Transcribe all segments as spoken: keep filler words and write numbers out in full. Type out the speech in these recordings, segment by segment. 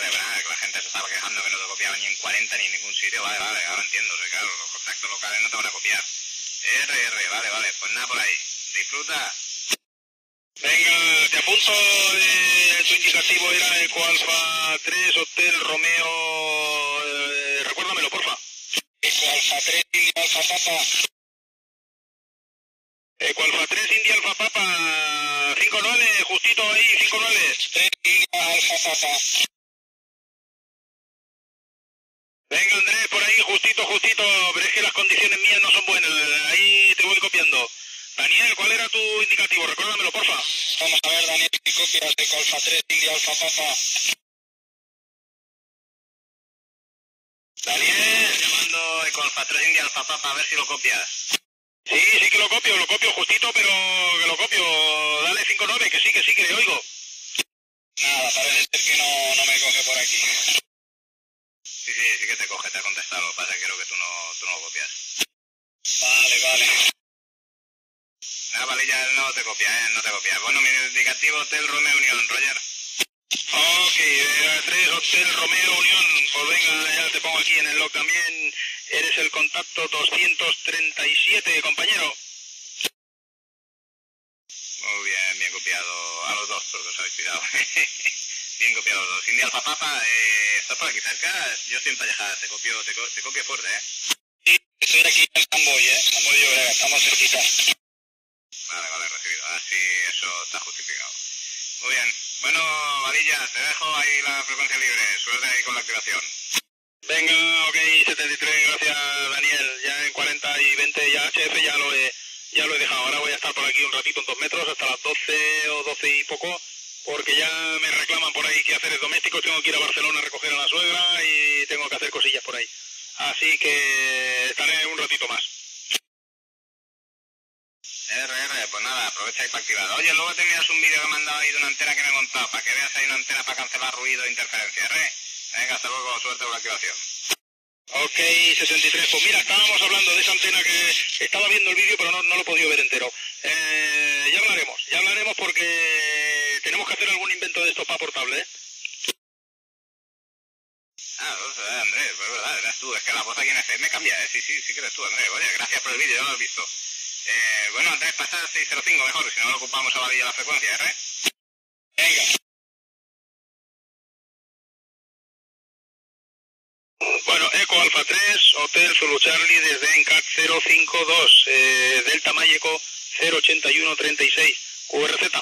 vale, vale, que la gente se estaba quejando que no te copiaba ni en cuarenta ni en ningún sitio, vale, vale, ahora entiendo, sí, claro, los contactos locales no te van a copiar. R, R, vale, vale, pues nada por ahí. Disfruta. Venga, te apunto, eh, tu indicativo era Eco Alfa tres, Hotel Romeo, eh, recuérdamelo, porfa. Eco Alfa tres, India Alfa Papa. Eco Alfa tres, India Alfa Papa, cinco nueve, justito ahí, cinco nueve. tres, India Alfa Papa. Venga, Andrés, por ahí, justito, justito, pero es que las condiciones mías no son buenas, ahí te voy copiando. Daniel, ¿cuál era tu indicativo? Recuérdamelo, porfa. Vamos a ver, Daniel, si copias Eco Alfa tres, India Alfa Papa. Daniel, llamando Eco Alfa tres, India Alfa Papa, a ver si lo copias. Sí, sí que lo copio, lo copio justito, pero que lo copio. Dale cinco nueve, que sí, que sí, que le oigo. Nada, parece ser que no, no me coge por aquí. Sí, sí, sí que te coge, te ha contestado, lo que pasa es que creo que tú no, tú no lo copias. Vale, vale. Nada, vale, ya no te copia, ¿eh? No te copia. Bueno, mi indicativo Hotel Romeo Unión, Roger. Ok, eh, tres, Hotel Romeo Unión. Pues venga, ya te pongo aquí en el log también. Eres el contacto doscientos treinta y siete, compañero. Muy bien, bien copiado. A los dos, porque os habéis tirado. Bien copiado los dos. India Alfa Papa, eh, ¿estás por aquí cerca? Yo estoy en Palleja, te copio, te, co te copio fuerte, ¿eh? Sí, estoy aquí en Samboy, ¿eh? Samboy de Llobregat, estamos cerquita. Vale, vale, recibido. Así eso está justificado. Muy bien. Bueno, Valilla, te dejo ahí la frecuencia libre. Suerte ahí con la activación. Venga, ok, setenta y tres, gracias Daniel. Ya en cuarenta y veinte, ya H F ya lo he, ya lo he dejado. Ahora voy a estar por aquí un ratito en dos metros, hasta las doce o doce y poco, porque ya me reclaman por ahí que hacer domésticos. Tengo que ir a Barcelona a recoger a la suegra y tengo que hacer cosillas por ahí. Así que estaré un ratito más. R, R, pues nada, aprovecha ahí para activar. Oye, luego te envías un vídeo que me han dado ahí de una antena que me he montado, para que veas ahí una antena para cancelar ruido e interferencia, ¿eh? Venga, hasta luego, suerte con la activación. Ok, sesenta y tres, pues mira, estábamos hablando de esa antena que estaba viendo el vídeo, pero no, no lo he podido ver entero. Eh, ya hablaremos, ya hablaremos porque tenemos que hacer algún invento de estos para portable, ¿eh? Ah, pues, eh, Andrés, pues verdad, eres tú, es que la voz aquí en F M cambia, ¿eh? Sí, sí, sí que eres tú, Andrés. Oye, gracias por el vídeo, ya lo has visto. Eh, bueno, Andrés, pasa al seiscientos cinco mejor, si no lo ocupamos a Valilla la frecuencia, ¿eh? Venga. Bueno, Eco Alfa tres, Hotel Zulu Charlie desde ENCAT cero cinco dos, eh, Delta Mayeco cero ochenta y uno treinta y seis, Q R Z.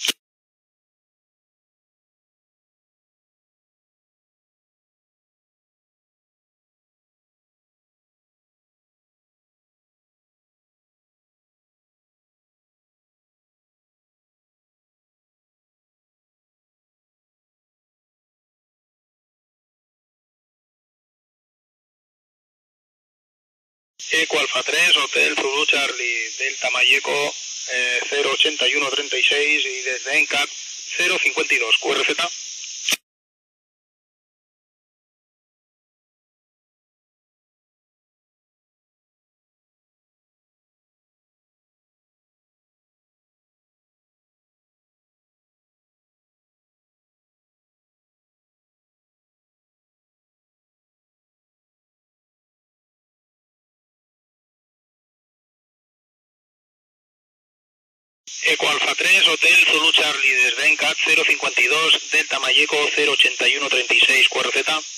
Eco Alfa tres, Hotel Zulu Charlie, Delta Mayeco eh, cero ochenta y uno treinta y seis y desde ENCAT cero cincuenta y dos, Q R Z. Eco Alfa tres, Hotel Zulu Charlie desde ENCAT cero cincuenta y dos, Delta Mayeco cero ochenta y uno treinta y seis, Q R Z.